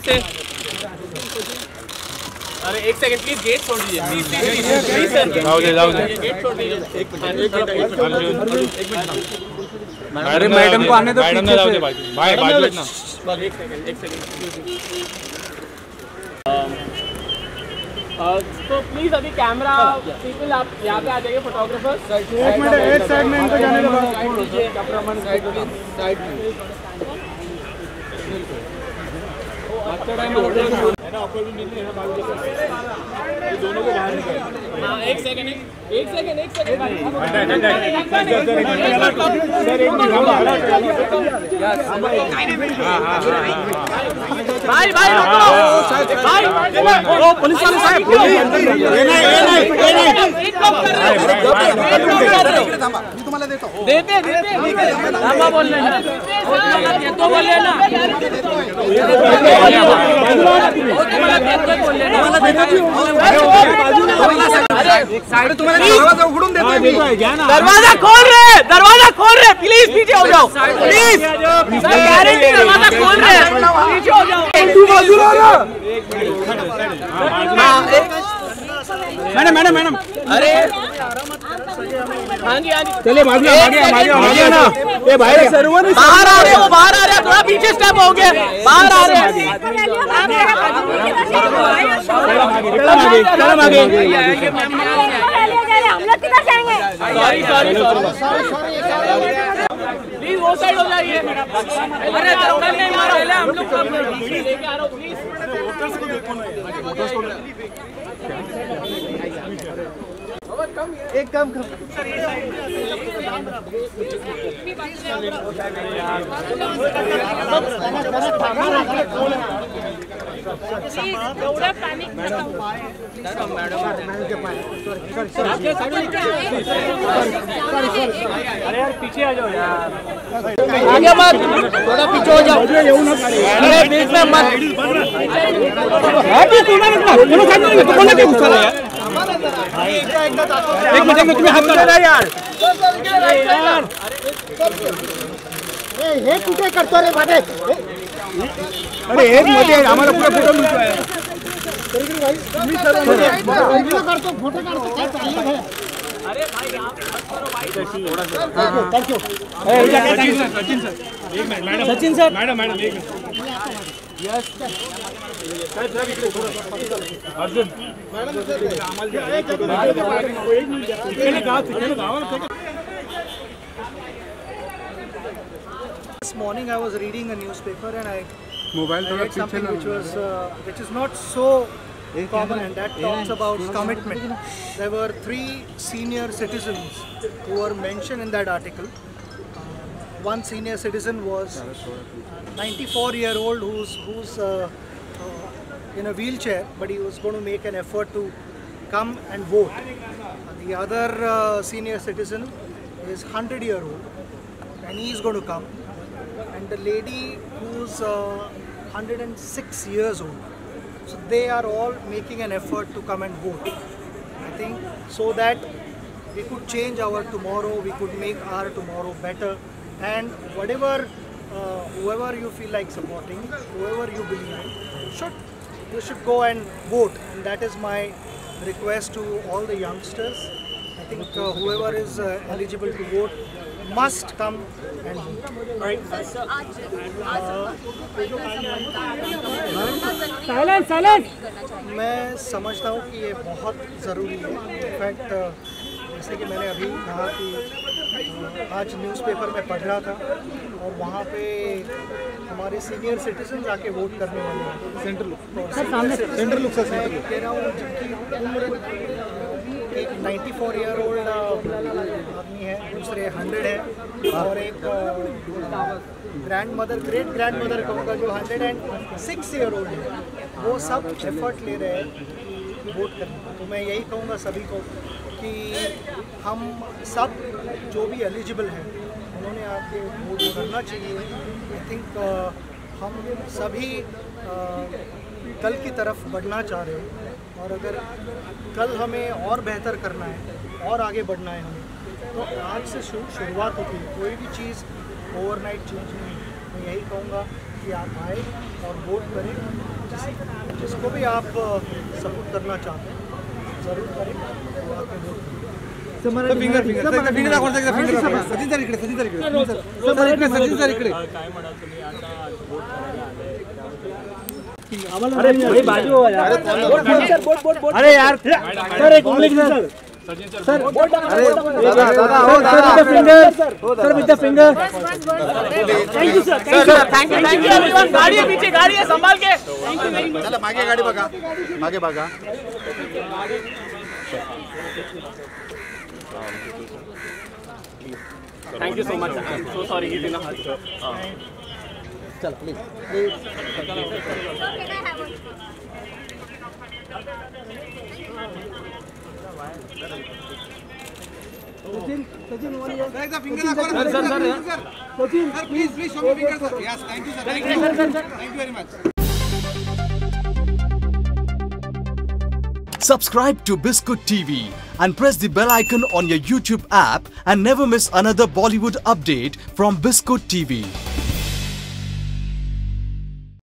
से अरे एक सेकंड प्लीज गेट छोड़ दीजिए प्लीज सर गेट छोड़ दीजिए एक मिनट अरे मैडम को आने दो मैडम ना जाओ भाई बाजू ना एक सेकंड तो प्लीज अभी कैमरा पीपल आप यहाँ पे आ जाइए फोटोग्राफर्स एक मिनट एक साइड में इनको जाने दो साइड में दोनों को बाहर निकाल एक सेकंड भाई ओ पुलिस वाले साहब तुम्हाला देतो देते थांबा बोलले ना देतो बोलले ना साइड तुम्हाला दरवाजा उघडून देतो दरवाजा खोल रहे प्लीज पीछे हो जाओ प्लीज सर गारंटी दरवाजा खोल रहे पीछे हो जाओ मैडम अरे हाँ जी चलिए बाहर आ रहे वो बाहर आ रहे थोड़ा पीछे स्टेप हो गया बाहर आ रहे सॉरी प्लीज वो साइड हो जाइए अरे चक्कर नहीं मारो हम लोग लेके आ रहा हूँ प्लीज एक काम कर अरे यार पीछे आ जाओ यार आगे मत थोड़ा पीछे हो जाओ अरे बीच में मत एक मिनट में तुम्हें हाथ करा यार हे कुठे करतो रे भाडे अरे एक मध्ये आम्हाला पुरा फोटो मिळतोय मी करतो फोटो काढतो काय चाललंय अरे भाई आप करो भाई थोड़ा सा थैंक यू सचिन सर एक minute madam Sachin sir madam एक मिनट यस सर इकडे Arjun madam This morning I was reading a newspaper and I read something which is not so common, and that talks about commitment. There were 3 senior citizens who were mentioned in that article. One senior citizen was 94-year-old who's in a wheelchair, but he was going to make an effort to come and vote. The other senior citizen is 100-year-old and he is going to come. And the lady who's 106 years old. So they are all making an effort to come and vote. I think so that we could change our tomorrow, we could make our tomorrow better. And whatever, whoever you feel like supporting, whoever you believe in, you should go and vote. And that is my request to all the youngsters. I think whoever is eligible to vote must come and vote. Silence मैं समझता हूँ कि ये बहुत ज़रूरी है। In fact जैसे कि मैंने अभी कहा कि आज न्यूज़पेपर में पढ़ रहा था और वहाँ पे हमारे सीनियर सिटीजन आके वोट करने वाले हैं। सेंटर लुक सर मैं कह रहा हूँ जिनकी उम्र एक 94-year-old आदमी है, दूसरे 100 है और एक ग्रैंड मदर कहूँगा जो 106-year-old है। वो सब एफर्ट ले रहे हैं वोट करने का। तो मैं यही कहूँगा सभी को कि हम सब जो भी एलिजिबल हैं उन्होंने आके वोट करना चाहिए। आई थिंक हम सभी कल की तरफ बढ़ना चाह रहे हैं और अगर कल हमें और बेहतर करना है और आगे बढ़ना है हमें, तो आज से शुरुआत होती है। कोई भी चीज़ ओवरनाइट चेंज नहीं है। मैं यही कहूँगा कि आप आए और वोट करें जिसको भी आप सपोर्ट करना चाहते हैं ज़रूर करें। अरे यार सर एक उंगली sir sir sir with the finger thank you sir thank you everyone. गाड़ी है पीछे, गाड़ी है संभाल के। चला मागे गाडी बघा, मागे बघा। Thank you so much, I am so sorry give in heart. चलो please Sachin, one year. Sir, finger sir, please show me finger, sir. Yes, thank you, sir. Thank you very much. Subscribe to Biscuit TV and press the bell icon on your YouTube app and never miss another Bollywood update from Biscuit TV.